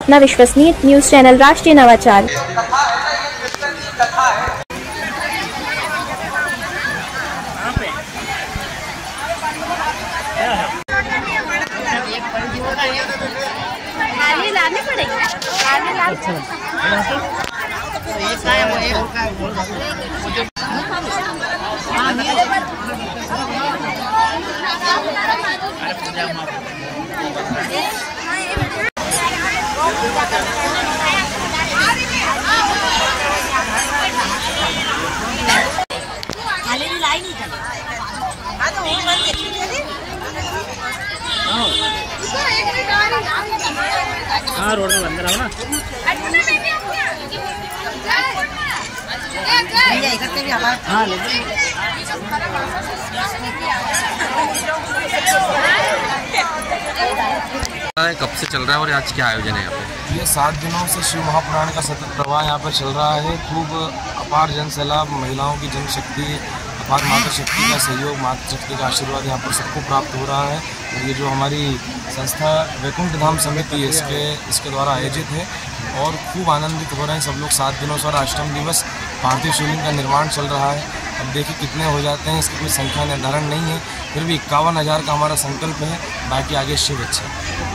अपना विश्वसनीय news channel राष्ट्रीय नवाचार। लाने पड़ेंगे। हाँ रोड में अंदर आओ ना। कब से चल रहा है और आज क्या आयोजन है यहाँ पे? ये 7 दिनों से शिव महापुराण का सतत प्रवाह यहाँ पर चल रहा है। खूब अपार जन सैलाब, महिलाओं की जनशक्ति, अपार माता शक्ति का सहयोग, माता शक्ति का आशीर्वाद यहाँ पर सबको प्राप्त हो रहा है। और ये जो हमारी संस्था वैकुंठ धाम समिति है इसके द्वारा आयोजित है और खूब आनंदित हो रहे हैं सब लोग। 7 दिनों से और अष्टम दिवस पार्थिव शिवलिंग का निर्माण चल रहा है। अब देखिए कितने हो जाते हैं, इसकी कोई संख्या निर्धारण नहीं है, फिर भी 51,000 का हमारा संकल्प है। बाकी आगे शिव अच्छा।